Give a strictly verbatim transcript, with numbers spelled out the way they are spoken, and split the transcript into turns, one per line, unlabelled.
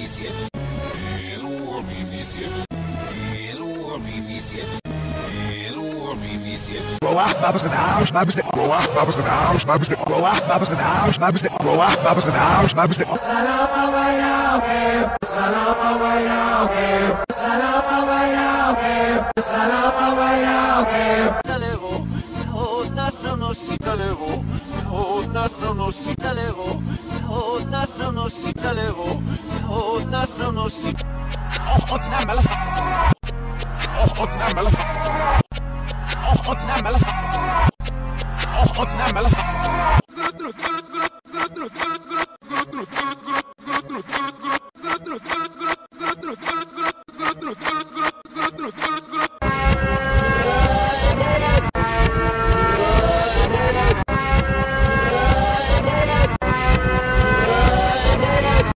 viniciet. Hello viniciet. Hello viniciet. Hello viniciet.
Roa, babas de naus, babas de roa, babas de naus, babas de roa, babas de naus, babas de roa, babas de naus, babas de salama bayake, salama bayake, salama bayake, salama bayake.
Talego, otas no nos talego, otas no nos talego, otas no nos talego, otas no nos.
Oh, تعمل Oh, تعمل Oh, تعمل Oh, تعمل